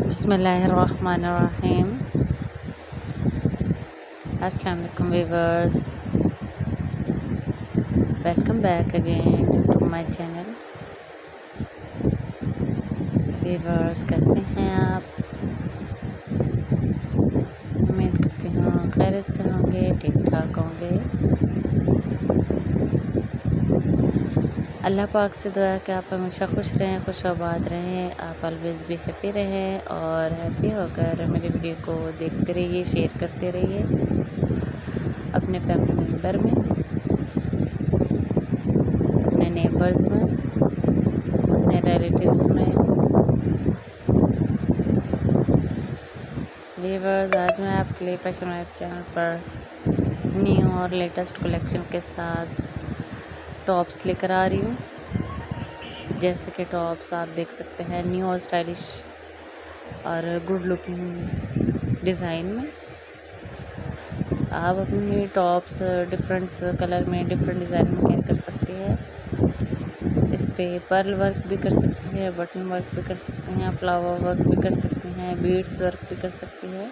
बिस्मिल्लाहिर्रहमानिर्रहीम। अस्सलाम वालेकुम viewers, welcome back again to my channel. Viewers, कैसे हैं आप? उम्मीद करती हूँ खैरियत से होंगे, ठीक ठाक होंगे। अल्लाह पाक से दुआ है कि आप हमेशा खुश रहें, खुश आबाद रहें, आप ऑलवेज़ भी हैप्पी रहें और हैप्पी होकर मेरी वीडियो को देखते रहिए, शेयर करते रहिए अपने फैमिली मेम्बर में, अपने नेबर्स में, अपने रिलेटिव्स में। व्यूअर्स, आज मैं आपके लिए फैशन वाइब चैनल पर न्यू और लेटेस्ट कलेक्शन के साथ टॉप्स लेकर आ रही हूँ। जैसे कि टॉप्स आप देख सकते हैं न्यू और स्टाइलिश और गुड लुकिंग डिज़ाइन में। आप अपनी टॉप्स डिफरेंट कलर में, डिफरेंट डिज़ाइन में कैरी कर सकती हैं। इस पे पर्ल वर्क भी कर सकती हैं, बटन वर्क भी कर सकती हैं, फ्लावर वर्क भी कर सकती हैं, बीड्स वर्क भी कर सकती हैं।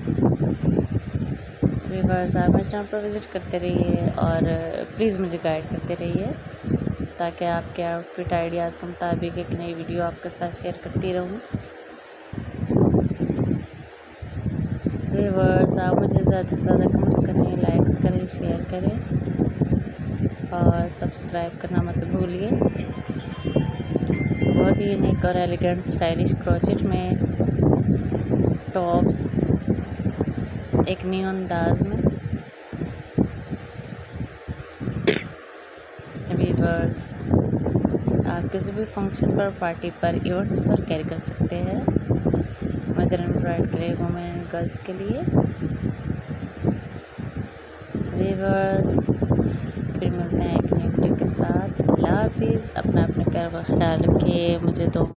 व्यूअर्स, आप मेरे चैनल पर विज़िट करते रहिए और प्लीज़ मुझे गाइड करते रहिए ताकि आपके आउटफिट आइडियाज़ के मुताबिक एक नई वीडियो आपके साथ शेयर करती रहूँ। व्यूअर्स, आप मुझे ज़्यादा से ज़्यादा कमेंट्स करें, लाइक्स करें, शेयर करें और सब्सक्राइब करना मत भूलिए। बहुत ही यूनिक और एलिगेंट स्टाइलिश क्रोचेट में टॉप्स एक न्यू अंदाज में। व्यूअर्स, आप किसी भी फंक्शन पर, पार्टी पर, इवेंट्स पर कैरी कर सकते हैं। मदर एंड ब्राइड के लिए, वुमेन एंड गर्ल्स के लिए। व्यूअर्स, फिर मिलते हैं एक नई वीडियो के साथ। अल्लाह हाफिज़। अपना अपने प्यार का ख्याल रखिए। मुझे तो